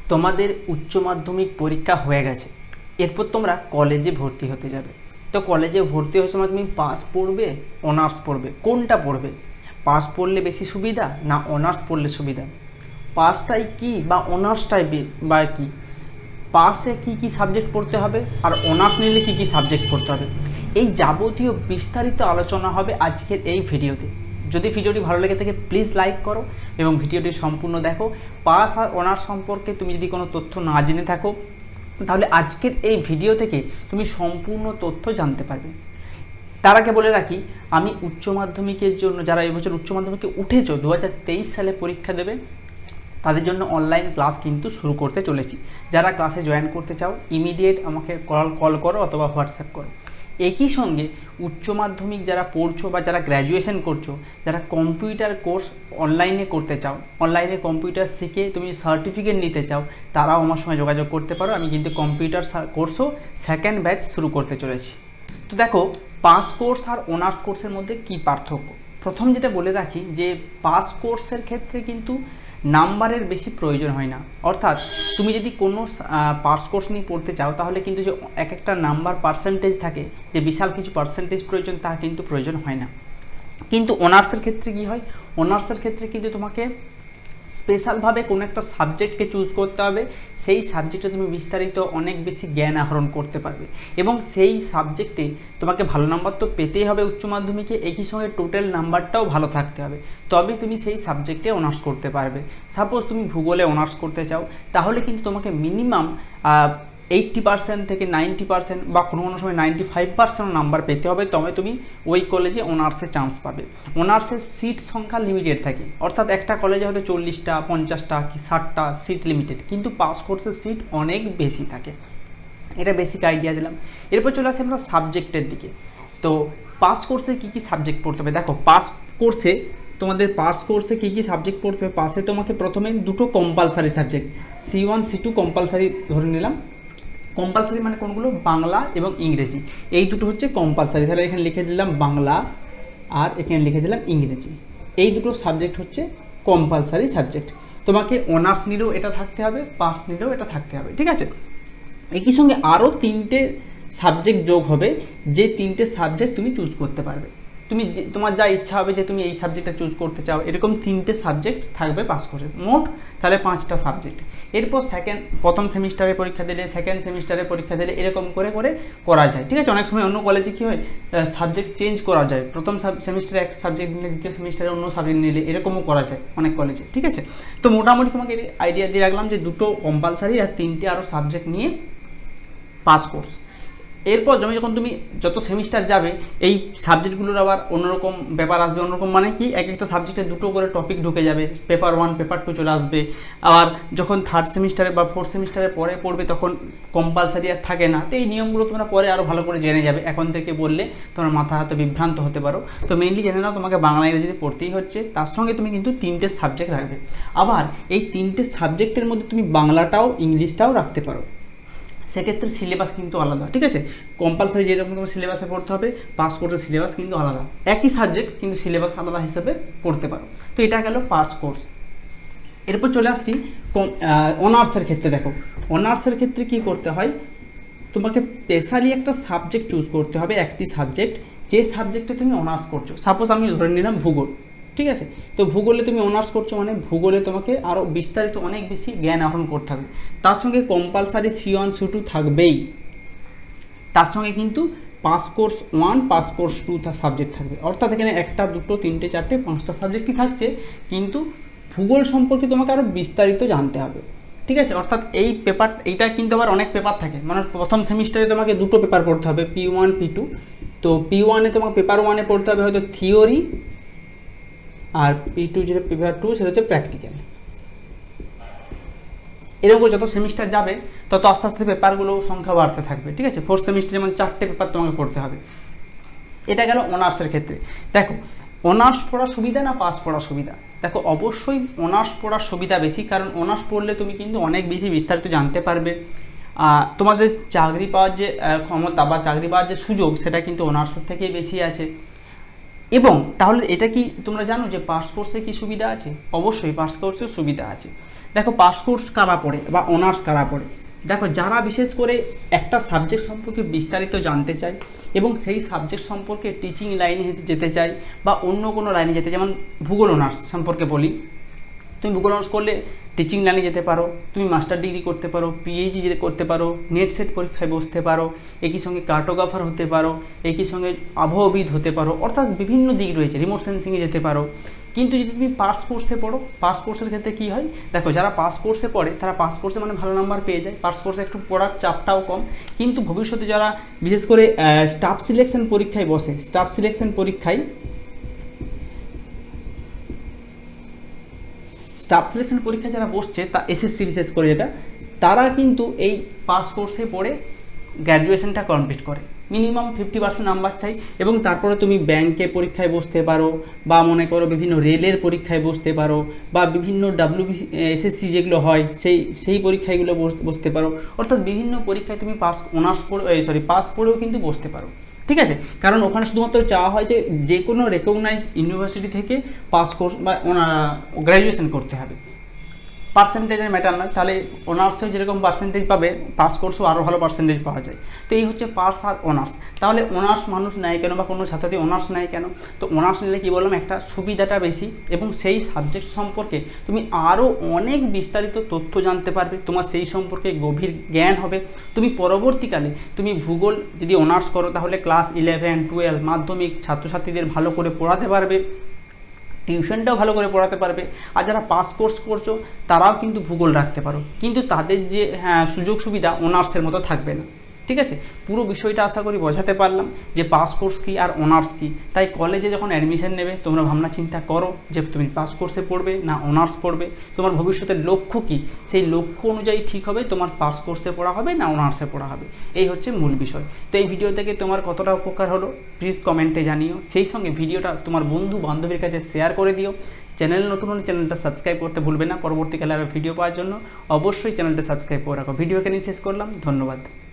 তোমাদের উচ্চ মাধ্যমিক পরীক্ষা হয়ে গেছে, এরপর তোমরা কলেজে ভর্তি হতে যাবে। তো কলেজে ভর্তি হওয়ার সময় তুমি পাস পড়বে, অনার্স পড়বে, কোনটা পড়বে? পাস পড়লে বেশি সুবিধা না অনার্স পড়লে সুবিধা? পাসটাই কি বা অনার্সটাই বা কি? পাসে কি কি সাবজেক্ট পড়তে হবে আর অনার্স নিলে কি কি সাবজেক্ট পড়তে হবে, এই যাবতীয় বিস্তারিত আলোচনা হবে আজকের এই ভিডিওতে। যদি ভিডিওটি ভালো লেগে থাকে প্লিজ লাইক করো এবং ভিডিওটি সম্পূর্ণ দেখো। পাস আর অনার্স সম্পর্কে তুমি যদি কোনো তথ্য না জেনে থাকো তাহলে আজকের এই ভিডিও থেকে তুমি সম্পূর্ণ তথ্য জানতে পারবে। তার আগে বলে রাখি, আমি উচ্চ মাধ্যমিকের জন্য যারা এবছর উচ্চ মাধ্যমিকে উঠেছো 2023 সালে পরীক্ষা দেবে তাদের জন্য অনলাইন ক্লাস কিন্তু শুরু করতে চলেছি। যারা ক্লাসে জয়েন করতে চাও ইমিডিয়েট আমাকে কল করো অথবা হোয়াটসঅ্যাপ করো। একই সঙ্গে উচ্চ মাধ্যমিক যারা পড়ছো বা যারা গ্র্যাজুয়েশন করছো, যারা কম্পিউটার কোর্স অনলাইনে করতে চাও, অনলাইনে কম্পিউটার শিখে তুমি সার্টিফিকেট নিতে চাও, তারাও আমার সঙ্গে যোগাযোগ করতে পারো। আমি কিন্তু কম্পিউটার কোর্সও সেকেন্ড ব্যাচ শুরু করতে চলেছি। তো দেখো, পাস কোর্স আর অনার্স কোর্সের মধ্যে কি পার্থক্য। প্রথম যেটা বলে রাখি যে পাস কোর্সের ক্ষেত্রে কিন্তু নাম্বারের বেশি প্রয়োজন হয় না। অর্থাৎ তুমি যদি কোনো পাস কোর্স নিয়ে পড়তে চাও তাহলে কিন্তু যে এক একটা নাম্বার পার্সেন্টেজ থাকে, যে বিশাল কিছু পার্সেন্টেজ প্রয়োজন, তা কিন্তু প্রয়োজন হয় না। কিন্তু অনার্সের ক্ষেত্রে কি হয়, অনার্সের ক্ষেত্রে কিন্তু তোমাকে স্পেশালভাবে কোনো একটা সাবজেক্টকে চুজ করতে হবে। সেই সাবজেক্টে তুমি বিস্তারিত অনেক বেশি জ্ঞান আহরণ করতে পারবে এবং সেই সাবজেক্টে তোমাকে ভালো নাম্বার তো পেতেই হবে উচ্চ মাধ্যমিকে, একই সঙ্গে টোটাল নাম্বারটাও ভালো থাকতে হবে, তবে তুমি সেই সাবজেক্টে অনার্স করতে পারবে। সাপোজ তুমি ভূগোলে অনার্স করতে চাও তাহলে কিন্তু তোমাকে মিনিমাম 80% থেকে 90% বা কোনো কোনো সময় 95% নাম্বার পেতে হবে, তবে তুমি ওই কলেজে অনার্সে চান্স পাবে। অনার্সের সিট সংখ্যা লিমিটেড থাকে, অর্থাৎ একটা কলেজে হয়তো 40টা 50টা কি 60টা সিট লিমিটেড, কিন্তু পাস কোর্সের সিট অনেক বেশি থাকে। এটা বেসিক আইডিয়া দিলাম। এরপর চলে আসি আমরা সাবজেক্টের দিকে। তো পাস কোর্সে কী কী সাবজেক্ট পড়তে হবে, দেখো পাস কোর্সে তোমাদের পাস কোর্সে কী কী সাবজেক্ট পড়তে হবে। পাসে তোমাকে প্রথমে দুটো compulsory subject C1 C2 compulsory ধরে নিলাম। কম্পালসারি মানে কোনগুলো? বাংলা এবং ইংরেজি, এই দুটো হচ্ছে কম্পালসারি। তাহলে এখানে লিখে দিলাম বাংলা আর এখানে লিখে দিলাম ইংরেজি, এই দুটো সাবজেক্ট হচ্ছে কম্পালসারি সাবজেক্ট। তোমাকে অনার্স নিলেও এটা থাকতে হবে, পাস নিলেও এটা থাকতে হবে, ঠিক আছে। একই সঙ্গে আরও 3টে সাবজেক্ট যোগ হবে, যে 3টে সাবজেক্ট তুমি চুজ করতে পারবে। তুমি তোমার যা ইচ্ছা হবে যে তুমি এই সাবজেক্টটা চুজ করতে চাও, এরকম 3টে সাবজেক্ট থাকবে পাস কোর্সে, মোট তাহলে 5টা সাবজেক্ট। এরপর প্রথম সেমিস্টারে পরীক্ষা দিলে, সেকেন্ড সেমিস্টারে পরীক্ষা দিলে, এরকম করে করে করা যায়, ঠিক আছে। অনেক সময় অন্য কলেজে কী হয়, সাবজেক্ট চেঞ্জ করা যায়, প্রথম সেমিস্টারে এক সাবজেক্ট নিলে দ্বিতীয় সেমিস্টারে অন্য সাবজেক্ট নিলে, এরকমও করা যায় অনেক কলেজে, ঠিক আছে। তো মোটামুটি তোমাকে আইডিয়া দিয়ে রাখলাম যে দুটো কম্পালসারি আর 3টে আরও সাবজেক্ট নিয়ে পাস কোর্স। এরপর যখন তুমি যত সেমিস্টার যাবে এই সাবজেক্টগুলোর আবার অন্যরকম ব্যাপার আসবে। অন্যরকম মানে কি, এক একটা সাবজেক্টে দুটো করে টপিক ঢুকে যাবে, পেপার 1 পেপার 2 চলে আসবে। আর যখন থার্ড সেমিস্টারে বা ফোর্থ সেমিস্টারে পরে পড়বে তখন কম্পালসারি আর থাকে না। তো এই নিয়মগুলো তোমরা পরে আরও ভালো করে জেনে যাবে, এখন থেকে বললে তোমার মাথা হাতে বিভ্রান্ত হতে পারো। তো মেইনলি জেনে নাও তোমাকে বাংলা ইংরেজিতে পড়তেই হচ্ছে, তার সঙ্গে তুমি কিন্তু 3টে সাবজেক্ট রাখবে। আবার এই 3টে সাবজেক্টের মধ্যে তুমি বাংলাটাও ইংলিশটাও রাখতে পারো, সেক্ষেত্রে সিলেবাস কিন্তু আলাদা, ঠিক আছে। কম্পালসারি যেরকম তোমার সিলেবাসে পড়তে হবে, পাস কোর্সের সিলেবাস কিন্তু আলাদা, একই সাবজেক্ট কিন্তু সিলেবাস আলাদা হিসেবে পড়তে পারো। তো এটা গেল পাস কোর্স। এরপর চলে আসছি অনার্সের ক্ষেত্রে। দেখো অনার্সের ক্ষেত্রে কি করতে হয়, তোমাকে স্পেশালি একটা সাবজেক্ট চুজ করতে হবে, একটি সাবজেক্ট, যে সাবজেক্টে তুমি অনার্স করছো। সাপোজ আমি ধরে নিলাম ভূগোল, ঠিক আছে। তো ভূগোলে তুমি অনার্স করছো মানে ভূগোলে তোমাকে আরও বিস্তারিত অনেক বেশি জ্ঞান আহরণ করতে হবে। তার সঙ্গে কম্পালসারি C1 C2 থাকবেই, তার সঙ্গে কিন্তু pass course 1 pass course 2 subject থাকবে। অর্থাৎ এখানে 1টা 2টো 3টে 4টে 5টা সাবজেক্টই থাকছে, কিন্তু ভূগোল সম্পর্কে তোমাকে আরও বিস্তারিত জানতে হবে, ঠিক আছে। অর্থাৎ এই পেপার, এইটা কিন্তু আবার অনেক পেপার থাকে, মানে প্রথম সেমিস্টারে তোমাকে দুটো পেপার পড়তে হবে, P1 P2। তো P1-এ তোমাকে পেপার 1-এ পড়তে হবে হয়তো থিওরি, আর P2 যেটা পেপার 2 সেটা হচ্ছে প্র্যাকটিক্যাল। এরকম যত সেমিস্টার যাবে তত আস্তে আস্তে পেপারগুলো সংখ্যা বাড়তে থাকবে, ঠিক আছে। ফোর্থ সেমিস্টারে যেমন 4টে পেপার তোমাকে পড়তে হবে। এটা গেল অনার্সের ক্ষেত্রে। দেখো অনার্স পড়া সুবিধা না পাস পড়া সুবিধা? দেখো অবশ্যই অনার্স পড়ার সুবিধা বেশি, কারণ অনার্স পড়লে তুমি কিন্তু অনেক বেশি বিস্তারিত জানতে পারবে। তোমাদের চাকরি পাওয়ার যে ক্ষমতা বা চাকরি পাওয়ার যে সুযোগ সেটা কিন্তু অনার্সের থেকেই বেশি আছে। এবং তাহলে এটা কি তোমরা জানো যে পাস কোর্সে কি সুবিধা আছে? অবশ্যই পাস কোর্সেও সুবিধা আছে। দেখো পাস কোর্স কারা পড়ে বা অনার্স কারা পড়ে, দেখো যারা বিশেষ করে একটা সাবজেক্ট সম্পর্কে বিস্তারিত জানতে চায় এবং সেই সাবজেক্ট সম্পর্কে টিচিং লাইনে যেতে চায় বা অন্য কোনো লাইনে যেতে, যেমন ভূগোল অনার্স সম্পর্কে বলি, তুমি ভূগোল অনার্স করলে টিচিং লাইনে যেতে পারো, তুমি মাস্টার ডিগ্রি করতে পারো, পিএইচডি করতে পারো, নেট সেট পরীক্ষায় বসতে পারো, একই সঙ্গে কার্টোগ্রাফার হতে পারো, একই সঙ্গে আবহবিদ হতে পারো, অর্থাৎ বিভিন্ন দিক রয়েছে, রিমোট সেন্সিংয়ে যেতে পারো। কিন্তু যদি তুমি পাস কোর্সে পড়ো, পাস কোর্সের ক্ষেত্রে কী হয়, দেখো যারা পাস কোর্সে পড়ে তারা পাস কোর্সে মানে ভালো নাম্বার পেয়ে যায়, পাস কোর্সে একটু পড়ার চাপটাও কম। কিন্তু ভবিষ্যতে যারা বিশেষ করে স্টাফ সিলেকশন পরীক্ষায় বসে, স্টাফ সিলেকশন পরীক্ষায় যারা বসছে, তা এসএসসি বিশেষ করে যেটা, তারা কিন্তু এই পাস কোর্সে পড়ে গ্র্যাজুয়েশনটা কমপ্লিট করে, মিনিমাম 50% নাম্বার চাই, এবং তারপরে তুমি ব্যাংকে পরীক্ষায় বসতে পারো, বা মনে করো বিভিন্ন রেলের পরীক্ষায় বসতে পারো, বা বিভিন্ন এসএসসি যেগুলো হয় সেই পরীক্ষাগুলো বসতে পারো, অর্থাৎ বিভিন্ন পরীক্ষায় তুমি পাস পড়েও কিন্তু বসতে পারো। ঠিক আছে, কারণ ওখানে শুধুমাত্র চাওয়া হয় যে কোনো রেকগনাইজ ইউনিভার্সিটি থেকে পাস কোর্স বা গ্র্যাজুয়েশন করতে হবে, পার্সেন্টেজের ম্যাটার না। তাহলে অনার্সেও যেরকম পার্সেন্টেজ পাবে, পাস কোর্সেও আরও ভালো পার্সেন্টেজ পাওয়া যায়। তো এই হচ্ছে পাস আর অনার্স। তাহলে অনার্স মানুষ নেয় কেন, বা কোনো ছাত্রী অনার্স নেয় কেন? তো অনার্স নিলে কী বললাম, একটা সুবিধাটা বেশি, এবং সেই সাবজেক্ট সম্পর্কে তুমি আরও অনেক বিস্তারিত তথ্য জানতে পারবে, তোমার সেই সম্পর্কে গভীর জ্ঞান হবে। তুমি পরবর্তীকালে তুমি ভূগোল যদি অনার্স করো, তাহলে ক্লাস 11, 12 মাধ্যমিক ছাত্রছাত্রীদের ভালো করে পড়াতে পারবে, টিউশনটাও ভালো করে পড়াতে পারবে। আর যারা পাস কোর্স করছো তারাও কিন্তু ভূগোল রাখতে পারো, কিন্তু তাদের যে সুযোগ সুবিধা অনার্সের মতো থাকবে না। ঠিক আছে, পুরো বিষয়টা আশা করি বোঝাতে পারলাম যে পাস কোর্স কী আর অনার্স কী। তাই কলেজে যখন অ্যাডমিশন নেবে, তোমরা ভাবনা চিন্তা করো যে তুমি পাস কোর্সে পড়বে না অনার্স পড়বে, তোমার ভবিষ্যতের লক্ষ্য কী, সেই লক্ষ্য অনুযায়ী ঠিক হবে তোমার পাস কোর্সে পড়া হবে না অনার্সে পড়া হবে। এই হচ্ছে মূল বিষয়। তো এই ভিডিও থেকে তোমার কতটা উপকার হলো প্লিজ কমেন্টে জানিও, সেই সঙ্গে ভিডিওটা তোমার বন্ধু বান্ধবীর কাছে শেয়ার করে দিও। চ্যানেল নতুন হলে চ্যানেলটা সাবস্ক্রাইব করতে ভুলবে না, পরবর্তীকালে আরও ভিডিও পাওয়ার জন্য অবশ্যই চ্যানেলটা সাবস্ক্রাইব করে রাখো। ভিডিও এখানেই শেষ করলাম, ধন্যবাদ।